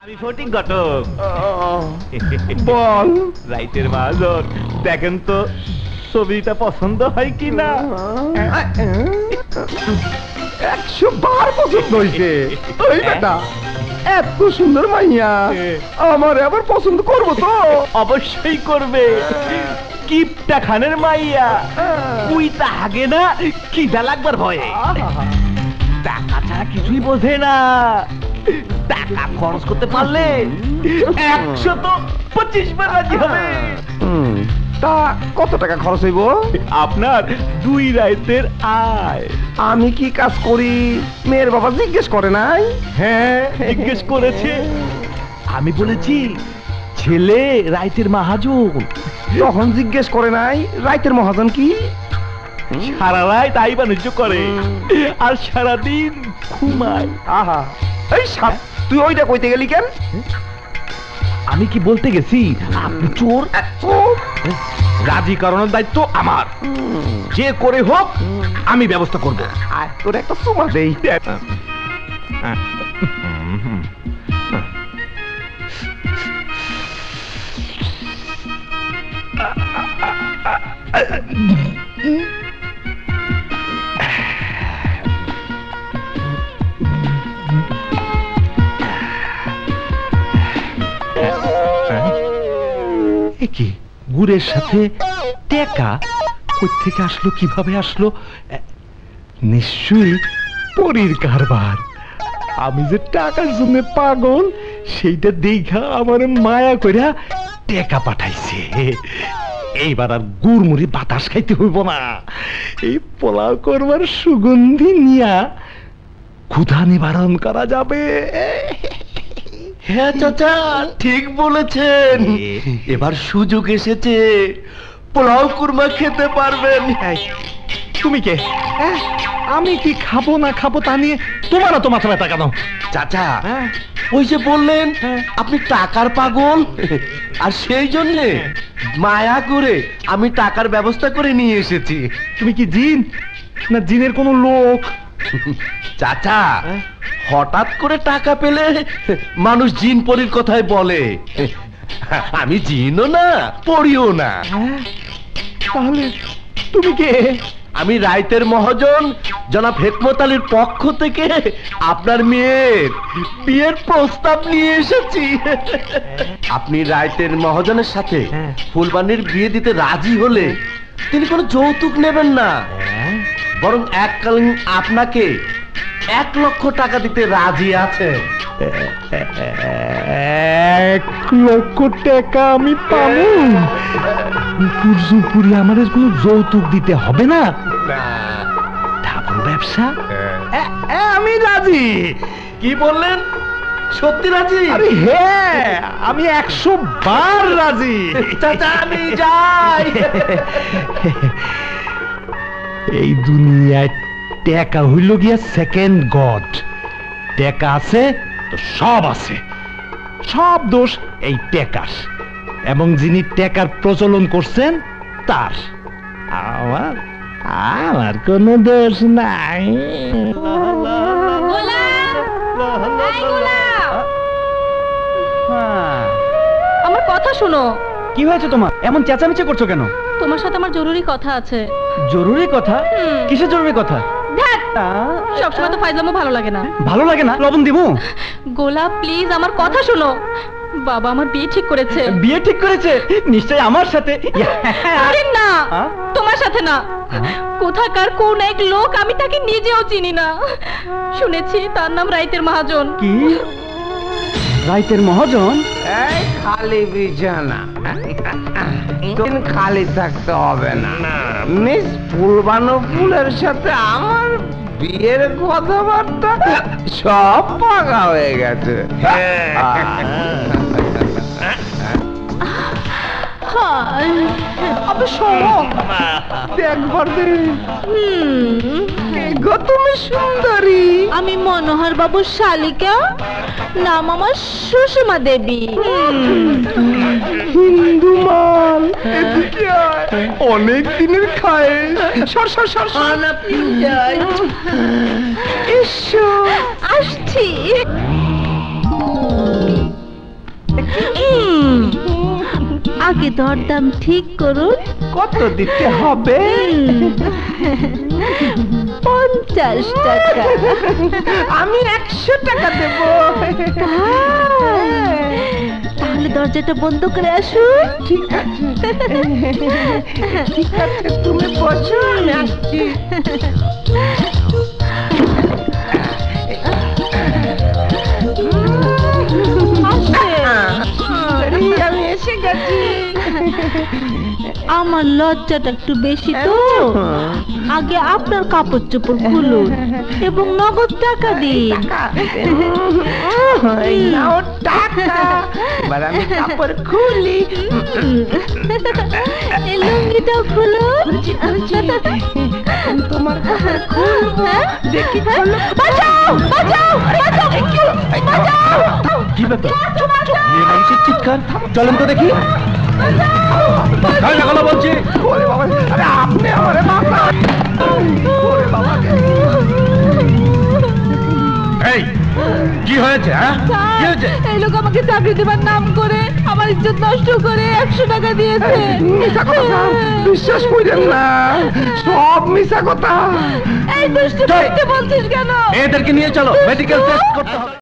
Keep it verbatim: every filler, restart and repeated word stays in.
আমি ফটিক ঘটক। বল রাইতের মহাজন, দেখেন তো ছবিটা পছন্দ হয় কিনা। একশো বার পছন্দ হয়েছে। ওই বেটা এত সুন্দর মাইয়া আমার আবার পছন্দ করবো তো? অবশ্যই করবে। কিপটা খানের মাইয়া তুই তা আগে না খিদা লাগবার ভয়ে টাকা ছাড়া কিছুই বোঝে না। টাকা খরচ করতে পারলে একশো তো পঁচিশ বার রাজি হবে। তা কত টাকা খরচ হইব? আপনার দুই রাইতের আয়। আমি কি কাজ করি মেয়ের বাবা জিজ্ঞেস করে নাই? হ্যাঁ জিজ্ঞেস করেছে। আমি বলেছি ছেলে রাইতের মহাজন। তখন জিজ্ঞেস করে নাই রাইতের মহাজন কি? সারা রাত তাই বাণিজ্য করে আর সারাদিন ঘুমায়। আহা এই সাপ, তুই ওইটা কইতে গেলি কেন? আমি কি বলতে গেছি আপনি চোর? রাজি করানোর দায়িত্ব আমার। যে করে হোক আমি ব্যবস্থা করব। আর তোর একটা চুমা দেই। কি গুড়ের সাথে টেকা কোত্থেকে আসলো, কিভাবে আসলো? নিশ্চয়ই পরীর কারবার। আমি যে টাকার জন্য পাগল সেইটা দেখা আমার মায়া কইরা টেকা পাঠাইছে। এইবার আর গুড় মুড়ি বাতাস খাইতে হইব না। এই পোলাও করবার সুগন্ধি নিয়া ক্ষুধা নিবারণ করা যাবে। হ্যাঁ চাচা ঠিক বলেছেন, এবার সুযোগ এসেছে, পোলাও কুরমা খেতে পারবেন। তুমি কে? আমি কি খাবো না খাবো তা নিয়ে তোমারও তো মাথা ব্যথা কেন? চাচা ওই যে বললেন আপনি টাকার পাগল, আর সেই জন্যে মায়া করে আমি টাকার ব্যবস্থা করে নিয়ে এসেছি। তুমি কি জিন না জিনের কোনো লোক? চাচা হঠাৎ করে টাকা পেলে মানুষ জিন পরীর কথাই বলে। আমি জিনও না পরিও না। তাহলে তুমি কে? আমি রাইতের মহাজন জনাব হেকমত আলীর পক্ষ থেকে আপনার মেয়ের বিয়ের প্রস্তাব নিয়ে এসেছি। আপনি রাইতের মহাজনের সাথে ফুলবানীর বিয়ে দিতে রাজি হলে তিনি কোনো যৌতুক নেবেন না, বরং এককালীন আপনাকে এক লক্ষ টাকা দিতে রাজি আছে। এক লক্ষ টাকা আমি পাবো? পুরজুপুরি আমাদের কোনো যৌতুক দিতে হবে না? ঠাকুর ব্যবসা আমি রাজি। কি বললেন? সত্যি রাজি? আরে হ্যাঁ, আমি একশো বার রাজি। চাচা আমি যাই। এই দুনিয়ায় টাকা হইল গিয়া সেকেন্ড গড। টাকা আছে তো সব আছে, সব দোষ এই টাকার, এবং যিনি টাকার প্রচলন করছেন তার। আমার আমার কোনো দোষ নাই। আমার কথা শোনো। কি হয়েছে তোমার? এমন চেঁচামেচি করছো কেন? তোমার সাথে আমার জরুরি কথা আছে। জরুরি কথা? কিসের জরুরি কথা? সবসময় তো ফাইজলামও ভালো লাগে না। ভালো লাগে না? লবণ দিব? গোলাপ প্লিজ আমার কথা শোনো। বাবা আমার বিয়ে ঠিক করেছে। বিয়ে ঠিক করেছে? নিশ্চয় আমার সাথে? আরে না, তোমার সাথে না। কোথাকার কোন এক লোক, আমি তাকে নিজেও চিনি না। শুনেছি তার নাম রাইতের মহাজন। কি রাইতের মহাজন? এই খালি বিছানা দিন খালি থাকতে হবে না। মিস ফুলবানো ফুলের সাথে আমার বিয়ের কথাবার্তা সব পাকা হয়ে গেছে। তুমি সুন্দরী। আমি মনোহর বাবুর শালিকা, নাম আমার সুষমা দেবী। হিন্দু মাল অনেক দিনের খায়। সর সর সর এসো, আসছি। আগে দরদাম ঠিক করুন। কত দিতে হবে? পঞ্চাশ টাকা। আমি একশো টাকা দেব। তাহলে দরজাটা বন্ধ করে আসুন। ঠিক আছে, ঠিক আছে, তুমি বসো, আমি আসছি। এই, আমি এসে গেছি। আমার লজ্জাটা একটু বেশি তো, আগে আপনার কাপড় চোপড় খুলুন এবং নগদ টাকা দিন। এই নাও টাকা। এবার আমি কাপড় খুলি। এই লুঙ্গিটাও খুলুন। এখন তোমার কাপড় খুলবো। দেখি খোলো। বাঁচাও, বাঁচাও, বাঁচাও, বাঁচাও। কি ব্যাপার? মেয়ে মানুষের চিৎকার, চলেন তো দেখি। কাল লাগালো বলছি। ওরে বাবা, আরে আপনি আমারে বাঁচান। ওরে বাবা, এই কি হয়েছে? হ্যাঁ কি হয়েছে? এই লোক আমাকে চাকরি দেবার নাম করে আমার ইজ্জত নষ্ট করে একশো টাকা দিয়েছে। মিশা কথা স্যার, বিশ্বাস করেন না, সব মিশা কথা। এই দুষ্টু করতে বলছিস কেন? এদেরকে নিয়ে চলো, মেডিকেল টেস্ট করতে হবে।